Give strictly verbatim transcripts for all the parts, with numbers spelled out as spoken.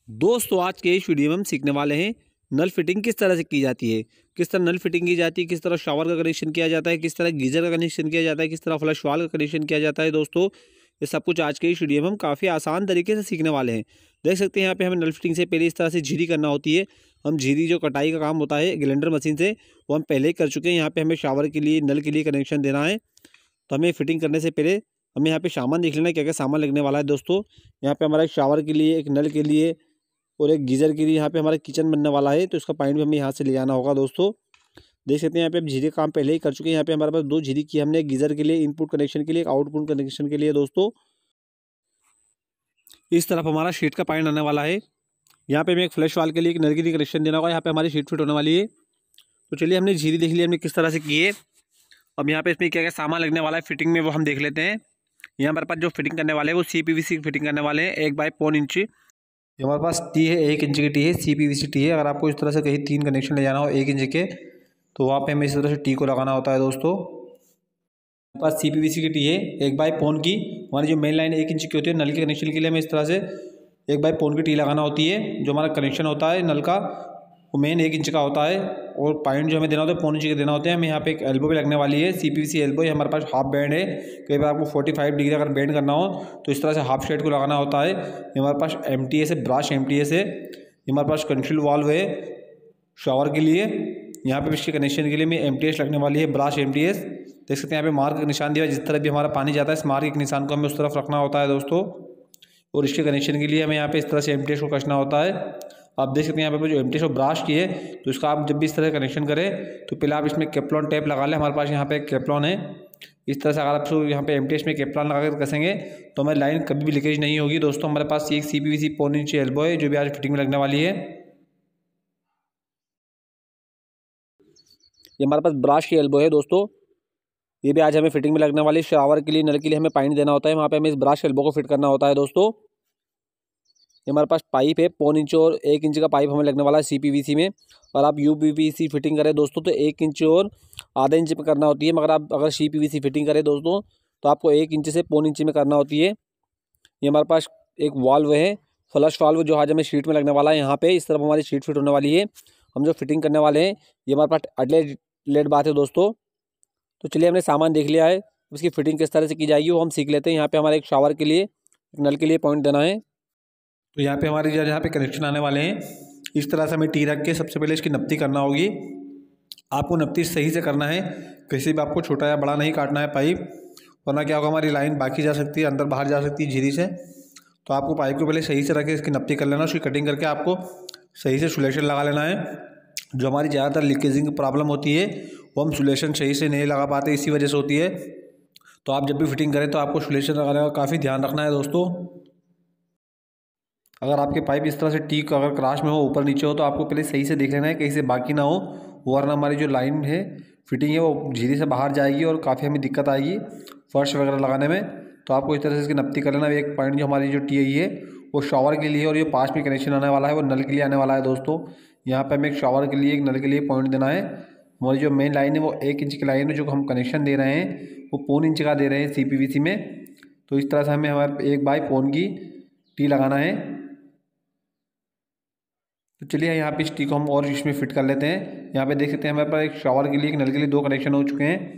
दोस्तों आज के इस वीडियो में हम सीखने वाले हैं नल फिटिंग किस तरह से की जाती है। किस तरह नल फिटिंग की जाती है, किस तरह शावर का कनेक्शन किया जाता है, किस तरह गीजर का कनेक्शन किया जाता है, किस तरह फ्लश वाल का कनेक्शन किया जाता है। दोस्तों ये सब कुछ आज के इस वीडियो में हम काफ़ी आसान तरीके से सीखने वाले हैं। देख सकते हैं यहाँ पे हमें नल फिटिंग से पहले इस तरह से झीरी करना होती है। हम झीरी जो कटाई का काम होता है ग्राइंडर मशीन से, वो हम पहले ही कर चुके हैं। यहाँ पे हमें शावर के लिए, नल के लिए कनेक्शन देना है, तो हमें फिटिंग करने से पहले हमें यहाँ पे सामान देख लेना है क्या क्या सामान लगने वाला है। दोस्तों यहाँ पे हमारा एक शावर के लिए, एक नल के लिए और एक गीज़र के लिए यहाँ पे हमारा किचन बनने वाला है, तो इसका पानी भी हमें यहाँ से ले जाना होगा। दोस्तों देख सकते हैं यहाँ पे हम झीरी काम पहले ही कर चुके हैं। यहाँ पे हमारे पास दो झीरी की हमने, गीज़र के लिए इनपुट कनेक्शन के लिए, एक आउटपुट कनेक्शन के लिए। दोस्तों इस तरफ हमारा शीट का पानी आने वाला है। यहाँ पे हमें एक फ्लैश वाल के लिए, एक नल के लिए कनेक्शन देना होगा। यहाँ पे हमारी शीट फिट होने वाली है। तो चलिए हमने झीरी देख ली हमने किस तरह से की है। अब यहाँ पे इसमें क्या क्या सामान लगने वाला है फिटिंग में, वो हम देख लेते हैं। यहाँ हमारे पास जो फिटिंग करने वाले हैं वो सी पी वी सी की फिटिंग करने वाले हैं, एक बाई पौन इंच। हमारे पास टी है, एक इंच की टी है, C P V C T है। अगर आपको इस तरह से कहीं तीन कनेक्शन ले जाना हो एक इंच के, तो वहाँ पे हमें इस तरह से टी को लगाना होता है। दोस्तों हमारे पास सी पी वी सी की टी है, एक बाई पौन की। हमारी जो मेन लाइन एक इंच की होती है नल के कनेक्शन के लिए, हमें इस तरह से एक बाई पौन की टी लगाना होती है। जो हमारा कनेक्शन होता है नल का वो मेन एक इंच का होता है, और पॉइंट जो हमें देना होता है पौन इंच के देना होते हैं। हमें यहाँ पे एक एल्बो भी लगने वाली है, C P V C elbow. ये हमारे पास हाफ बैंड है। कई बार आपको पैंतालीस डिग्री अगर बैंड करना हो तो इस तरह से हाफ शेड को लगाना होता है। ये हमारे पास एम टी एस है, ब्रश एम टी एस है। ये हमारे पास कंट्रोल वाल्व है शावर के लिए। यहाँ पे इसके कनेक्शन के लिए हमें एम टी एस लगने वाली है, ब्रश एम टी एस। देख सकते हैं यहाँ पे मार्क का निशान दिया है, जिस तरह भी हमारा पानी जाता है इस मार्क के निशान को हमें उस तरफ रखना होता है। दोस्तों और इसके कनेक्शन के लिए हमें यहाँ पे इस तरह से एम टी एस को कसना होता है। आप देख सकते हैं यहाँ पे जो एम टी एस और ब्रश की है, तो इसका आप जब भी इस तरह कनेक्शन करें तो पहले आप इसमें केप्लॉन टेप लगा लें। हमारे पास यहाँ पे केप्लॉन है। इस तरह से अगर आप यहाँ पे एम टी एस में केप्लॉन लगा कर कसेंगे तो हमारी लाइन कभी भी लीकेज नहीं होगी। दोस्तों हमारे पास एक सी पी वी सी पौन इंच एल्बो है जो भी आज फिटिंग में लगने वाली है। ये हमारे पास ब्रश की एल्बो है। दोस्तों ये भी आज हमें फिटिंग में लगने वाली है। शावर के लिए, नल के लिए हमें पानी देना होता है, वहाँ पे हमें इस ब्रश एल्बो को फिट करना होता है। दोस्तों ये हमारे पास पाइप है, पौन इंच और एक इंच का पाइप हमें लगने वाला है सी पी वी सी में। और आप U P V C fitting करें दोस्तों तो एक इंच और आधा इंच में करना होती है, मगर आप अगर C P V C fitting करें दोस्तों तो आपको एक इंच से पौन इंच में करना होती है। ये हमारे पास एक वाल्व है, फ्लश वाल्व, जो आज हमें शीट में लगने वाला है। यहाँ पे इस तरफ हमारी शीट फिट होने वाली है। हम जो फिटिंग करने वाले हैं ये हमारे पास अगले लेट बात है। दोस्तों तो चलिए हमने सामान देख लिया है, उसकी फिटिंग किस तरह से की जाएगी वो हम सीख लेते हैं। यहाँ पे हमारे एक शावर के लिए, एक नल के लिए पॉइंट देना है। तो यहाँ पे हमारे यहाँ पे कनेक्शन आने वाले हैं। इस तरह से हमें टी रख के सबसे पहले इसकी नप्ती करना होगी। आपको नप्ती सही से करना है, किसी भी आपको छोटा या बड़ा नहीं काटना है पाइप, वरना क्या होगा हमारी लाइन बाकी जा सकती है, अंदर बाहर जा सकती है झीरी से। तो आपको पाइप को पहले सही से रख के इसकी नप्ती कर लेना, उसकी कटिंग करके आपको सही से सुलेशन लगा लेना है। जो हमारी ज़्यादातर लीकेजिंग की प्रॉब्लम होती है वो हम सुलेशन सही से नहीं लगा पाते, इसी वजह से होती है। तो आप जब भी फिटिंग करें तो आपको सुलेशन लगाने का काफ़ी ध्यान रखना है। दोस्तों अगर आपके पाइप इस तरह से टीक अगर क्रॉस में हो, ऊपर नीचे हो, तो आपको पहले सही से देख लेना है कहीं से बाकी ना हो, वरना हमारी जो लाइन है फिटिंग है वो झीरी से बाहर जाएगी और काफ़ी हमें दिक्कत आएगी फर्श वगैरह लगाने में। तो आपको इस तरह से इसकी नप्ती कर लेना। एक पॉइंट जो हमारी जो टी आई है वो शावर के लिए, और ये पास में कनेक्शन आने वाला है वो नल के लिए आने वाला है। दोस्तों यहाँ पर हमें एक शावर के लिए, एक नल के लिए पॉइंट देना है। हमारी जो मेन लाइन है वो एक इंच की लाइन है, जो हम कनेक्शन दे रहे हैं वो पौन इंच का दे रहे हैं सी पी वी सी में। तो इस तरह से हमें हमारे एक बाई पौन की टी लगाना है। तो चलिए यहाँ पे इस टी को हम और इसमें फिट कर लेते हैं। यहाँ पे देख सकते हैं हमारे पास एक शावर के लिए, एक नल के लिए दो कनेक्शन हो चुके हैं।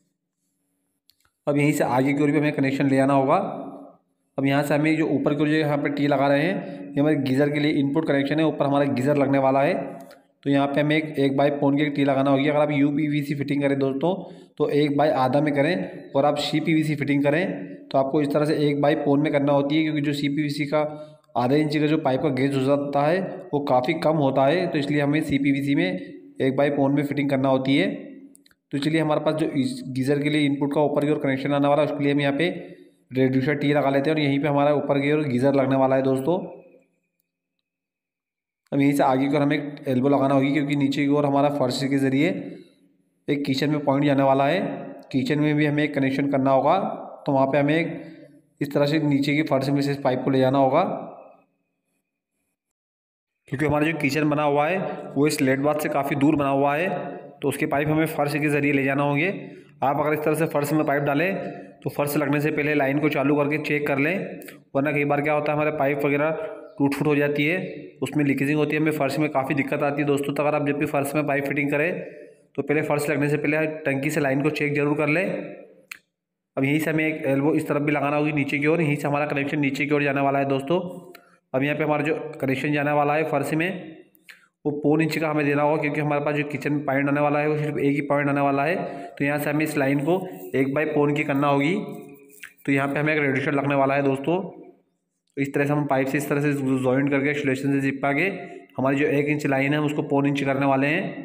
अब यहीं से आगे की ओर भी हमें कनेक्शन ले आना होगा। अब यहाँ से हमें जो ऊपर की ओर जो यहाँ पे टी लगा रहे हैं ये हमारे गीज़र के लिए इनपुट कनेक्शन है, ऊपर हमारा गीज़र लगने वाला है। तो यहाँ पे हमें एक एक बाई पौन की टी लगाना होगी। अगर आप U P V C fitting करें दोस्तों तो एक बाई आधा में करें, और आप C P V C fitting करें तो आपको इस तरह से एक बाई पौन में करना होती है, क्योंकि जो सी पी वी सी का आधे इंच का जो पाइप का गेज हो जाता है वो काफ़ी कम होता है, तो इसलिए हमें सी पी वी सी में एक बाई पौन में फिटिंग करना होती है। तो चलिए हमारे पास जो गीज़र के लिए इनपुट का ऊपर की ओर कनेक्शन आने वाला है उसके लिए हम यहाँ पे रेड्यूसर टी लगा लेते हैं, और यहीं पे हमारा ऊपर की ओर गीज़र लगने वाला है। दोस्तों अब यहीं से आगे की ओर हमें एक एल्बो लगाना होगी, क्योंकि नीचे की ओर हमारा फर्श के ज़रिए एक किचन में पॉइंट जाने वाला है। किचन में भी हमें एक कनेक्शन करना होगा, तो वहाँ पे हमें एक इस तरह से नीचे की फर्श में से इस पाइप को ले जाना होगा, क्योंकि हमारा जो किचन बना हुआ है वो इस लेट बाथ से काफ़ी दूर बना हुआ है, तो उसके पाइप हमें फर्श के ज़रिए ले जाना होंगे। आप अगर इस तरह से फर्श में पाइप डालें तो फर्श लगने से पहले लाइन को चालू करके चेक कर लें, वरना कई बार क्या होता है हमारे पाइप वगैरह टूट फूट हो जाती है, उसमें लीकेजिंग होती है, हमें फर्श में काफ़ी दिक्कत आती है दोस्तों। तो अगर आप जब भी फर्श में पाइप फिटिंग करें तो पहले फर्श लगने से पहले टंकी से लाइन को चेक जरूर कर लें। अब यहीं से हमें एक एल्बो इस तरफ भी लगाना होगी नीचे की ओर, यहीं से हमारा कनेक्शन नीचे की ओर जाने वाला है दोस्तों। अब यहाँ पे हमारा जो कनेक्शन जाने वाला है फर्श में वो पौन इंच का हमें देना होगा, क्योंकि हमारे पास जो किचन में पॉइंट आने वाला है वो सिर्फ एक ही पॉइंट आने वाला है। तो यहाँ से हमें इस लाइन को एक बाई पौन की करना होगी। तो यहाँ पे हमें एक रेडिएटर लगने वाला है दोस्तों। तो इस तरह से हम पाइप से इस तरह से जॉइंट करके इंसुलेशन से चिपका के हमारी जो एक इंच लाइन है हम उसको पौन इंच करने वाले हैं।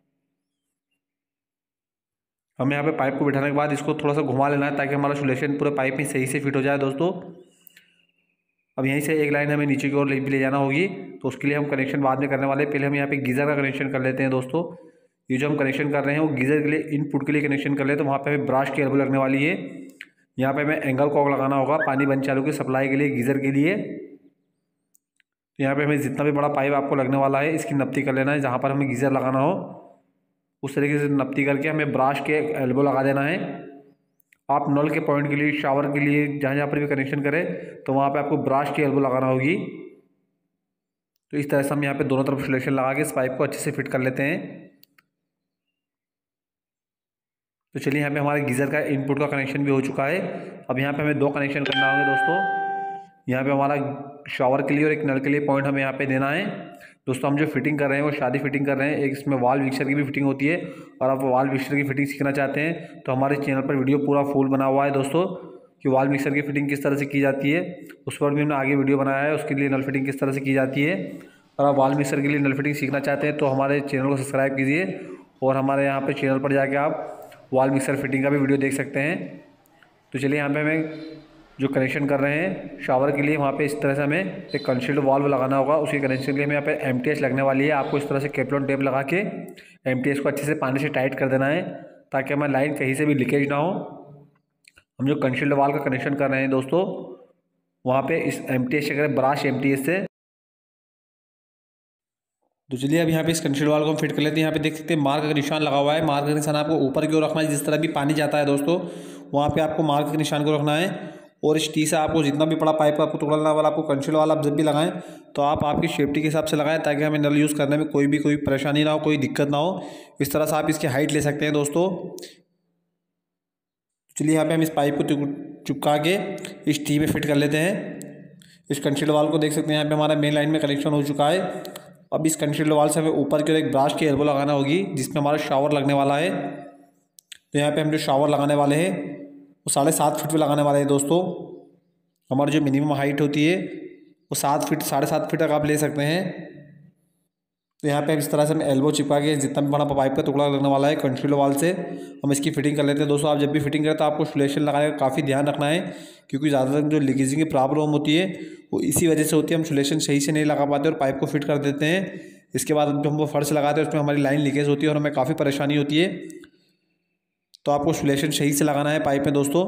हमें यहाँ पे पाइप को बिठाने के बाद इसको थोड़ा सा घुमा लेना है ताकि हमारा इंसुलेशन पूरे पाइप में सही से फिट हो जाए दोस्तों। अब यहीं से एक लाइन हमें नीचे की ओर ले, ले जाना होगी, तो उसके लिए हम कनेक्शन बाद में करने वाले हैं। पहले हम यहाँ पे गीज़र का कनेक्शन कर लेते हैं दोस्तों। ये जो हम कनेक्शन कर रहे हैं वो गीज़र के लिए इनपुट के लिए कनेक्शन कर ले, तो वहाँ पे हमें ब्रश की एल्बो लगने वाली है। यहाँ पे हमें एंगल कॉक लगाना होगा पानी बंद चालू की सप्लाई के लिए गीज़र के लिए। तो यहाँ पे हमें जितना भी बड़ा पाइप आपको लगने वाला है इसकी नपती कर लेना है, जहाँ पर हमें गीज़र लगाना हो उस तरीके से नपती करके हमें ब्रश के एल्बो लगा देना है। आप नल के पॉइंट के लिए, शावर के लिए, जहाँ जहाँ पर भी कनेक्शन करें तो वहाँ पे आपको ब्रश की एल्बो लगाना होगी। तो इस तरह से हम यहाँ पे दोनों तरफ इंसुलेशन लगा के इस पाइप को अच्छे से फिट कर लेते हैं। तो चलिए यहाँ पे हमारे गीज़र का इनपुट का कनेक्शन भी हो चुका है। अब यहाँ पे हमें दो कनेक्शन करना होंगे दोस्तों। यहाँ पे हमारा शावर के लिए और एक नल के लिए पॉइंट हमें यहाँ पे देना है दोस्तों। हम जो फिटिंग कर रहे हैं वो शादी फिटिंग कर रहे हैं। एक इसमें वॉल मिक्सर की भी फिटिंग होती है, और आप वॉल मिक्सर की फिटिंग सीखना चाहते हैं तो हमारे चैनल पर वीडियो पूरा फुल बना हुआ है दोस्तों कि वॉल मिक्सर की फिटिंग किस तरह से की जाती है। उस पर भी हमने आगे वीडियो बनाया है, उसके लिए नल फिटिंग किस तरह से की जाती है। और आप वॉल मिक्सर के लिए नल फिटिंग सीखना चाहते हैं तो हमारे चैनल को सब्सक्राइब कीजिए, और हमारे यहाँ पर चैनल पर जाके आप वॉल मिक्सर फिटिंग का भी वीडियो देख सकते हैं। तो चलिए यहाँ पे हमें जो कनेक्शन कर रहे हैं शावर के लिए, वहाँ पे इस तरह से हमें एक कंसील्ड वाल्व लगाना होगा। उसके कनेक्शन के लिए हमें यहाँ पे एमटीएच लगने वाली है। आपको इस तरह से केपलॉन टेप लगा के एमटीएच को अच्छे से पानी से टाइट कर देना है ताकि हमारी लाइन कहीं से भी लीकेज ना हो। हम जो कंसील्ड वाल्व का कनेक्शन कर रहे हैं दोस्तों वहाँ पर इस एमटीएच से करें, ब्रश एमटीएच से। तो चलिए अब यहाँ पे इस कंसील्ड वाल्व को हम फिट कर लेते हैं। यहाँ पे देख सकते हैं मार्क का निशान लगा हुआ है। मार्क का निशान आपको ऊपर की ओर रखना है, जिस तरह भी पानी जाता है दोस्तों वहाँ पे आपको मार्क के निशान को रखना है। और इस टी से आपको जितना भी बड़ा पाइप आपको टुकड़ा वाला आपको कंसील्ड वाला आप जब भी लगाएं तो आप आपकी सेफ्टी के हिसाब से लगाएं ताकि हमें नल यूज़ करने में कोई भी कोई परेशानी ना हो, कोई दिक्कत ना हो। इस तरह से आप इसकी हाइट ले सकते हैं दोस्तों। चलिए यहाँ पे हम इस पाइप को चिपका के इस टी में फिट कर लेते हैं। इस कंसील्ड वाल्व को देख सकते हैं यहाँ पे हमारा मेन लाइन में कनेक्शन हो चुका है। अब इस कंसील्ड वाल्व से हमें ऊपर की ओर एक ब्रश की एल्बो लगाना होगी जिसमें हमारा शावर लगने वाला है। तो यहाँ पे हम जो शावर लगाने वाले हैं वो साढ़े सात फीट पे लगाने वाले हैं दोस्तों। हमारी जो मिनिमम हाइट होती है वो सात फीट साढ़े सात फीट तक आप ले सकते हैं। तो यहाँ पे इस तरह से हम एल्बो चिपका के जितना भी बड़ा पाइप का टुकड़ा लगने वाला है कंसील्ड वाल्व से हम इसकी फिटिंग कर लेते हैं दोस्तों। आप जब भी फिटिंग करें तो आपको इंसुलेशन लगाने का काफ़ी ध्यान रखना है, क्योंकि ज़्यादातर जो लीकेजिंग की प्रॉब्लम होती है वो इसी वजह से होती है। हम इंसुलेशन सही से नहीं लगा पाते और पाइप को फिट कर देते हैं। इसके बाद जब हम वो फर्श लगाते हैं उसमें हमारी लाइन लीकेज होती है और हमें काफ़ी परेशानी होती है। तो आपको इंसुलेशन सही से लगाना है पाइप में दोस्तों।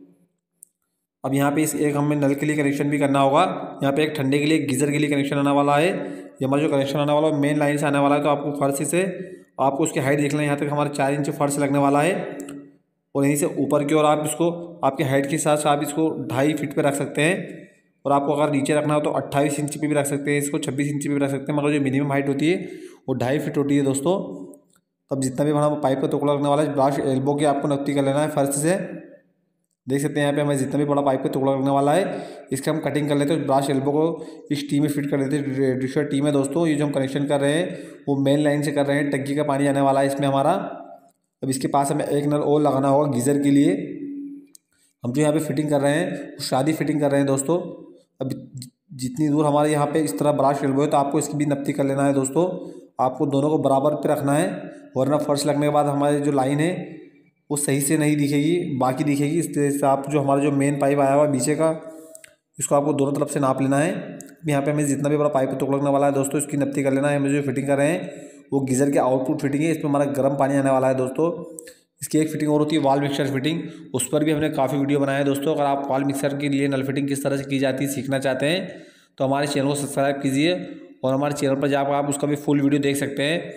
अब यहाँ पे इस एक हमें नल के लिए कनेक्शन भी करना होगा। यहाँ पे एक ठंडे के लिए गीज़र के लिए कनेक्शन आने वाला है। ये हमारा जो कनेक्शन आने वाला है मेन लाइन से आने वाला है। तो आपको फर्श से आपको उसकी हाइट देख लें, यहाँ तक हमारे चार इंच फर्श लगने वाला है। और यहीं से ऊपर की ओर आप इसको आपके हाइट के हिसाब से आप इसको ढाई फीट पर रख सकते हैं। और आपको अगर नीचे रखना हो तो अट्ठाईस इंच पे भी रख सकते हैं, इसको छब्बीस इंच पे भी रख सकते हैं। मगर जो मिनिमम हाइट होती है वो ढाई फीट होती है दोस्तों। तब जितना भी बड़ा पाइप का टुकड़ा लगने वाला है ब्रश एल्बो की आपको नक्की कर लेना है फर्श से। देख सकते हैं यहाँ पे हमें जितना भी बड़ा पाइप का टुकड़ा लगने वाला है इसके हम कटिंग कर लेते हैं। ब्रश एल्बो को इस टी में फिट कर लेते हैं। रेडिएटर टी में दोस्तों ये जो हम कनेक्शन कर रहे हैं वो मेन लाइन से कर रहे हैं। टंकी का पानी आने वाला है इसमें हमारा। अब इसके पास हमें एक नल और लगाना होगा गीज़र के लिए। हम जो यहाँ पे फिटिंग कर रहे हैं शादी फिटिंग कर रहे हैं दोस्तों। अब जितनी दूर हमारे यहाँ पे इस तरह ब्रश एल्बो है तो आपको इसकी भी नपती कर लेना है दोस्तों। आपको दोनों को बराबर पे रखना है, वरना फर्श लगने के बाद हमारी जो लाइन है वो सही से नहीं दिखेगी, बाकी दिखेगी। इस तरह से आप जो हमारा जो मेन पाइप आया हुआ है पीछे का इसको आपको दोनों तरफ से नाप लेना है। यहाँ पे हमें जितना भी बड़ा पाइप टुकड़ा लगने वाला है दोस्तों इसकी नपती कर लेना है। हमें जो फिटिंग कर रहे हैं वो गीज़र के आउटपुट फिटिंग है। इसमें हमारा गर्म पानी आने वाला है दोस्तों। इसकी एक फिटिंग और होती है वॉल मिक्सर फिटिंग, उस पर भी हमने काफ़ी वीडियो बनाया है दोस्तों। अगर आप वॉल मिक्सर के लिए नल फिटिंग किस तरह से की जाती है सीखना चाहते हैं तो हमारे चैनल को सब्सक्राइब कीजिए और हमारे चैनल पर जाकर आप उसका भी फुल वीडियो देख सकते हैं।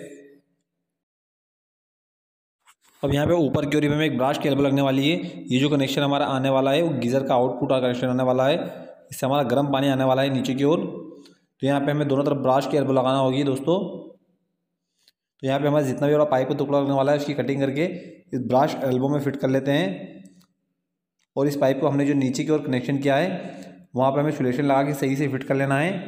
अब यहाँ पे ऊपर की ओर में एक ब्रश की एल्बो लगने वाली है। ये जो कनेक्शन हमारा आने वाला है वो गीज़र का आउटपुट का कनेक्शन आने वाला है। इससे हमारा गर्म पानी आने वाला है नीचे की ओर। तो यहाँ पे हमें दोनों तरफ ब्राश की एल्बो लगाना होगी दोस्तों। तो यहाँ पे हमारा जितना भी बड़ा पाइप का टुकड़ा लगने वाला है उसकी कटिंग करके इस ब्राश एल्बो में फिट कर लेते हैं। और इस पाइप को हमने जो नीचे की ओर कनेक्शन किया है वहाँ पे हमें सोल्यूशन लगा के सही से फिट कर लेना है।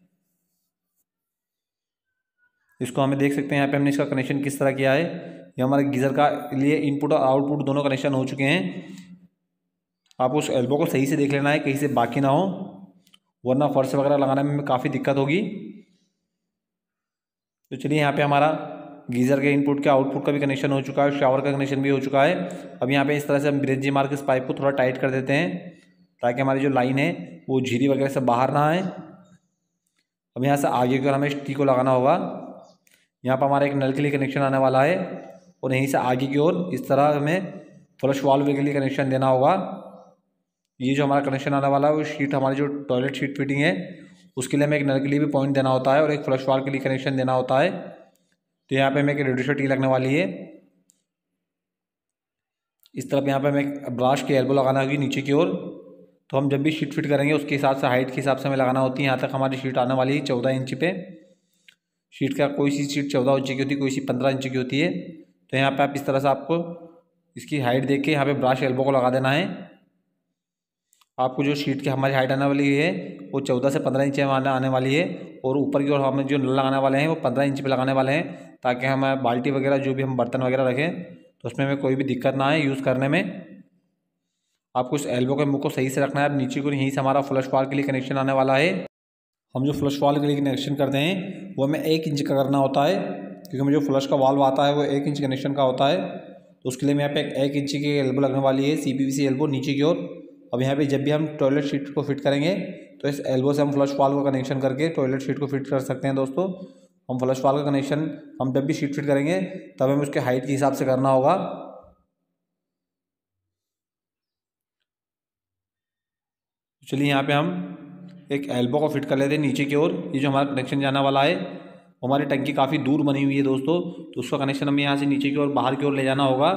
इसको हमें देख सकते हैं यहाँ पे हमने इसका कनेक्शन किस तरह किया है। ये हमारे गीज़र का लिए इनपुट और आउटपुट दोनों कनेक्शन हो चुके हैं। आप उस एल्बो को सही से देख लेना है कहीं से बाकी ना हो, वरना फर्श वगैरह लगाने में काफ़ी दिक्कत होगी। तो चलिए यहाँ पे हमारा गीज़र के इनपुट के आउटपुट का भी कनेक्शन हो चुका है, शावर का कनेक्शन भी हो चुका है। अब यहाँ पे इस तरह से हम ब्रेजी मार के इस पाइप को थोड़ा टाइट कर देते हैं ताकि हमारी जो लाइन है वो झिरी वगैरह से बाहर ना आए। अब यहाँ से आगे की ओर हमें टी को लगाना होगा। यहाँ पर हमारा एक नल के लिए कनेक्शन आने वाला है और यहीं से आगे की ओर इस तरह हमें फ्लश वाल्व के लिए कनेक्शन देना होगा। ये जो हमारा कनेक्शन आने वाला है वो शीट हमारी जो टॉयलेट शीट फिटिंग है उसके लिए हमें एक नल के लिए भी पॉइंट देना होता है और एक फ्लश वाल्व के लिए कनेक्शन देना होता है। तो यहाँ पे हमें एक रेडिएटर टी लगने वाली है। इस तरफ यहाँ पे हमें एक ब्राश की एल्बो लगाना होगी नीचे की ओर। तो हम जब भी शीट फिट करेंगे उसके हिसाब से हाइट के हिसाब से हमें लगाना होती है। यहाँ तक हमारी शीट आने वाली है चौदह इंच पे। शीट का कोई सी शीट चौदह इंच की होती है, कोई सी पंद्रह इंच की होती है। तो यहाँ पे आप इस तरह से आपको इसकी हाइट देख के यहाँ पे ब्राश एल्बो को लगा देना है। आपको जो शीट की हमारी हाइट आने वाली है वो चौदह से पंद्रह इंच आने आने वाली है और ऊपर की ओर हमें जो नल लगाने वाले हैं वो पंद्रह इंच पे लगाने वाले हैं ताकि हमें बाल्टी वगैरह जो भी हम बर्तन वगैरह रखें तो उसमें हमें कोई भी दिक्कत ना आए यूज़ करने में। आपको इस एल्बो के मुँह को सही से रखना है। अब नीचे को यहीं से हमारा फ्लश वाल के लिए कनेक्शन आने वाला है। हम जो फ्लश वाल के लिए कनेक्शन करते हैं वो हमें एक इंच का करना होता है क्योंकि हमें जो फ्लश का वाल्व आता है वो एक इंच कनेक्शन का होता है। तो उसके लिए यहाँ पे एक इंच की एल्बो लगने वाली है, C P V C elbow नीचे की ओर। अब यहाँ पे जब भी हम टॉयलेट शीट को फिट करेंगे तो इस एल्बो से हम फ्लश वाल्व का कनेक्शन करके टॉयलेट शीट को फिट कर सकते हैं दोस्तों। हम फ्लश वाल्व का कनेक्शन हम जब भी शीट फिट करेंगे तब हमें उसके हाइट के हिसाब से करना होगा। चलिए यहाँ पे हम एक एल्बो को फिट कर लेते हैं नीचे की ओर। ये जो हमारा कनेक्शन जाने वाला है वो हमारी टंकी काफ़ी दूर बनी हुई है दोस्तों, तो उसका कनेक्शन हमें यहाँ से नीचे की ओर बाहर की ओर ले जाना होगा।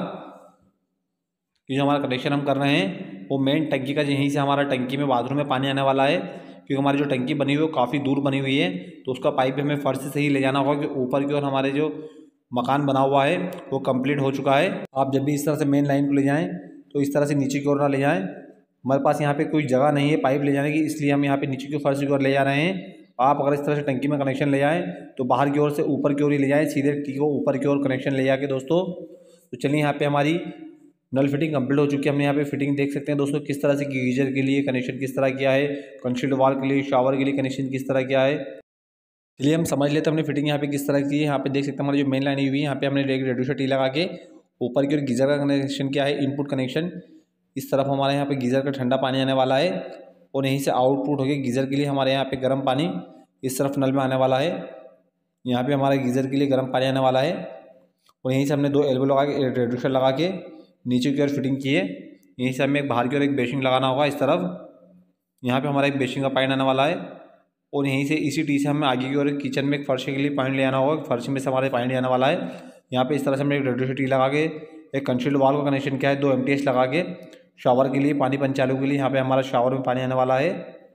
ये जो हमारा कनेक्शन हम कर रहे हैं वो मेन टंकी का यहीं से हमारा टंकी में बाथरूम में पानी आने वाला है क्योंकि हमारी जो टंकी बनी हुई है वो काफ़ी दूर बनी हुई है। तो उसका पाइप हमें फर्श से ही ले जाना होगा कि ऊपर की ओर हमारे जो मकान बना हुआ है वो कंप्लीट हो चुका है। आप जब भी इस तरह से मेन लाइन को ले जाएँ तो इस तरह से नीचे की ओर ना ले जाएँ। हमारे पास यहाँ पे कोई जगह नहीं है पाइप ले जाने की, इसलिए हम यहाँ पे नीचे की फर्श की ओर ले जा रहे हैं। आप अगर इस तरह से टंकी में कनेक्शन ले जाएँ तो बाहर की ओर से ऊपर की ओर ही ले जाएँ, सीधे टी को ऊपर की ओर कनेक्शन ले जाके दोस्तों। तो चलिए यहाँ पे हमारी नल फिटिंग कंप्लीट हो चुकी है। हमने यहाँ पे फिटिंग देख सकते हैं दोस्तों किस तरह से गीजर के लिए कनेक्शन किस तरह किया है, कंसील्ड वाल के लिए शावर के लिए कनेक्शन किस तरह किया है। चलिए हम समझ लेते हैं हमने फिटिंग यहाँ पे किस तरह की है। यहाँ पे देख सकते हैं हमारी जो मेन लाइन हुई है यहाँ पे हमने एक रेडिएटर टी लगा के ऊपर की ओर गीजर का कनेक्शन किया है, इनपुट कनेक्शन। इस तरफ हमारे यहाँ पे गीज़र का ठंडा पानी आने वाला है और यहीं से आउटपुट होकर गीज़र के लिए हमारे यहाँ पे गर्म पानी इस तरफ नल में आने वाला है। यहाँ पे हमारे गीज़र के लिए गर्म पानी आने वाला है और यहीं से हमने दो एल्बो लगा के रेडिएटर लगा के नीचे की ओर फिटिंग की है। यहीं से हमें एक बाहर की ओर एक बेसिंग लगाना होगा इस तरफ। यहाँ पर हमारा एक बेसिंग का पानी आने वाला है और यहीं से इसी टी से हमें आगे की ओर किचन में एक फर्श के लिए पानी ले आना होगा। फर्श में से हमारे पानी आने वाला है। यहाँ पर इस तरह से हमने एक रेडिएटर टी लगा के एक कंसील्ड वाल्व का कनेक्शन किया है, दो एम टी एच लगा के शावर के लिए पानी पंचालू के लिए यहाँ पे हमारा शावर में पानी आने वाला है।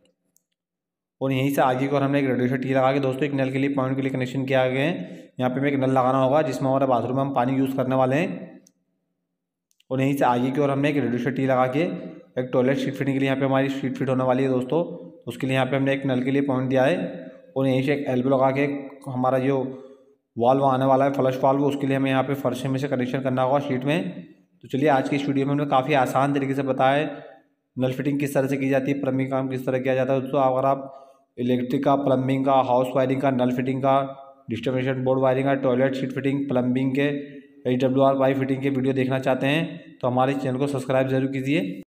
और यहीं से आगे को हमने एक रेडिएटर टी लगा के दोस्तों एक नल के लिए पॉइंट के लिए कनेक्शन किया गया है। यहाँ पे हमें एक नल लगाना होगा जिसमें हमारे बाथरूम में हम पानी यूज़ करने वाले हैं। और यहीं से आगे की ओर हमने एक रेडिएटर टी लगा के एक टॉयलेट शीट फिटिंग के लिए यहाँ पे हमारी शीट फिट होने वाली है दोस्तों। उसके लिए यहाँ पे हमने एक नल के लिए पॉइंट दिया है और यहीं से एक एल्बो लगा के हमारा जो वाल्व आने वाला है फ्लश वाल्व, उसके लिए हमें यहाँ पे फर्श में से कनेक्शन करना होगा शीट में। तो चलिए आज की इस वीडियो में हमने काफ़ी आसान तरीके से बताया है नल फिटिंग किस तरह से की जाती है, प्लम्बिंग काम किस तरह किया जाता है। दोस्तों अगर आप इलेक्ट्रिक का, प्लम्बिंग का, हाउस वायरिंग का, नल फिटिंग का, डिस्ट्रीब्यूशन बोर्ड वायरिंग का, टॉयलेट शीट फिटिंग, प्लम्बिंग के, H W R pipe fitting के वीडियो देखना चाहते हैं तो हमारे चैनल को सब्सक्राइब जरूर कीजिए।